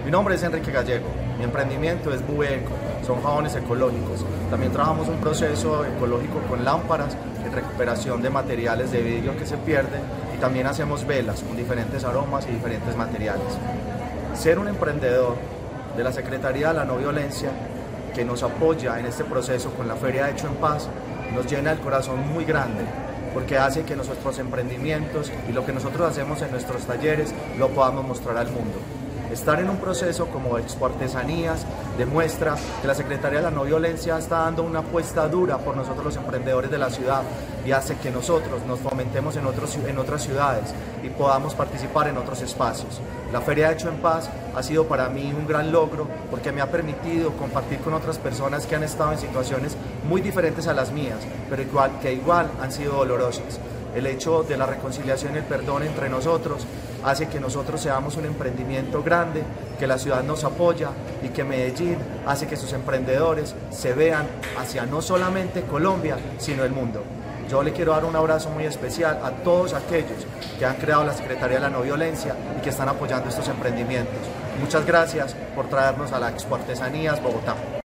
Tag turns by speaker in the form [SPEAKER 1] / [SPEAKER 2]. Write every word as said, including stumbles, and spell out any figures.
[SPEAKER 1] Mi nombre es Enrique Gallego, mi emprendimiento es Bueco, son jabones ecológicos. También trabajamos un proceso ecológico con lámparas en recuperación de materiales de vidrio que se pierden y también hacemos velas con diferentes aromas y diferentes materiales. Ser un emprendedor de la Secretaría de la No Violencia que nos apoya en este proceso con la Feria Hecho en Paz nos llena el corazón muy grande, porque hace que nuestros emprendimientos y lo que nosotros hacemos en nuestros talleres lo podamos mostrar al mundo. Estar en un proceso como Expo Artesanías demuestra que la Secretaría de la No Violencia está dando una apuesta dura por nosotros los emprendedores de la ciudad y hace que nosotros nos fomentemos en, otros, en otras ciudades y podamos participar en otros espacios. La Feria Hecho en Paz ha sido para mí un gran logro porque me ha permitido compartir con otras personas que han estado en situaciones muy diferentes a las mías, pero igual, que igual han sido dolorosas. El hecho de la reconciliación y el perdón entre nosotros hace que nosotros seamos un emprendimiento grande, que la ciudad nos apoya y que Medellín hace que sus emprendedores se vean hacia no solamente Colombia, sino el mundo. Yo le quiero dar un abrazo muy especial a todos aquellos que han creado la Secretaría de la No Violencia y que están apoyando estos emprendimientos. Muchas gracias por traernos a la Expo Artesanías Bogotá.